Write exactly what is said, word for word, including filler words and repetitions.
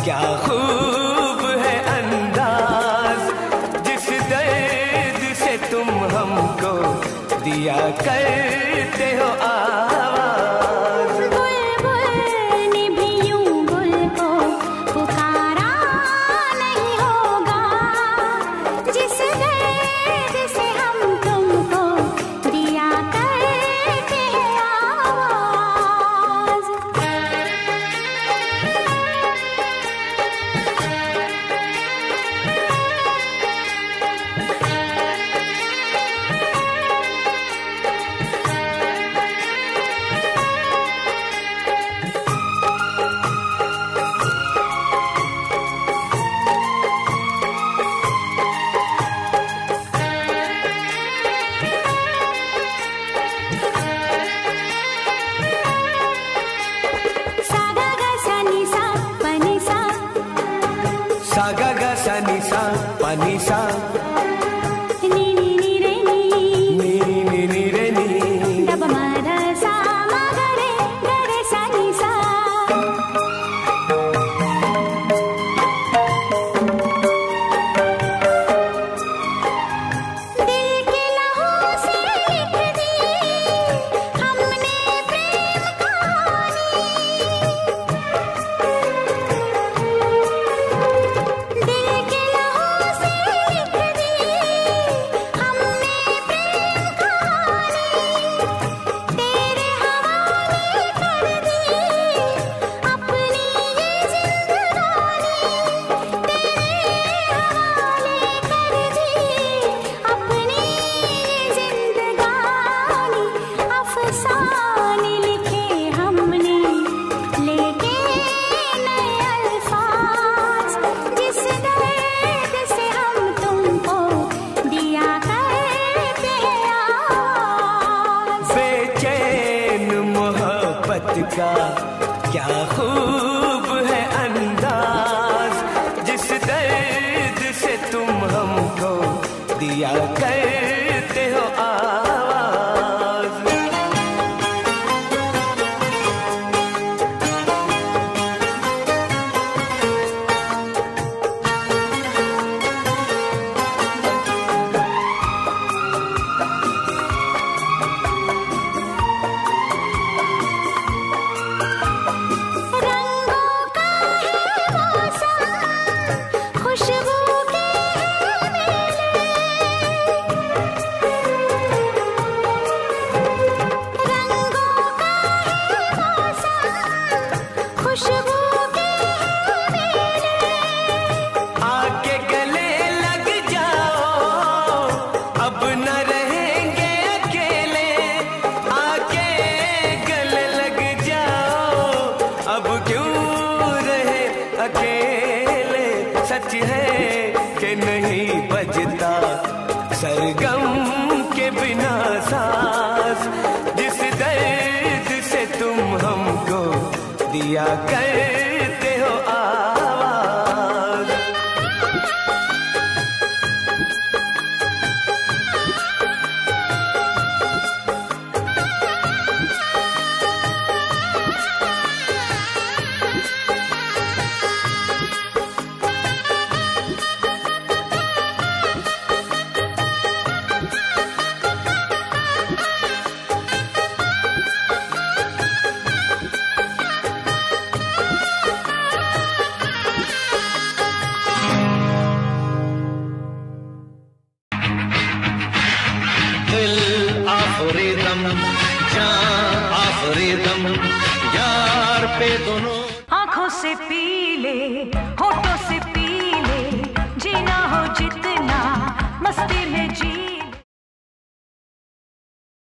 क्या खूब है अंदाज, जिस दर्द से तुम हमको दिया करते हो आवाज। बुलबुल ने भी यूं गुल को पुकारा नहीं होगा, जिस दर्द से हम तुमको दिया करते हैं आवाज। सा गा गा सा नि सा पा नि सा, नी नी नी रे नी, नी नी नी रे नी, दब मा ध सा मा ग रे ग रे सा नि सा। दिल के लहू से लिख दी हमने प्रेम कहानी, दिल के लहू से लिख दी हमने प्रेम कहानी, तेरे हवाले कर दी अपनी ये जिंदगानी, तेरे हवाले कर दी अपनी ये जिंदगानी। अफसाने लिखे हमने लेके नए अल्फाज, जिस दर्द से हम तुमको दिया करते हैं आवाज। बेचैन मोहब्बत का क्या खूब है अंदाज, जिस दर्द से तुम हमको दिया करते हो आवाज। रंगों का है मौसम, खुशबू के है मेले, रंगों का है मौसम, खुशबू के है मेले। आके गले लग जाओ, अब न रहेंगे अकेले, आके गले लग जाओ, अब क्यों रहे अकेले। सच है कि नहीं बजता सरगम के बिना सांस, जिस दर्द से तुम हमको दिया करते हो आवाज। दिल आफरीदम, जान आफरीदम, यार पे दोनों आंखों से पीले होठों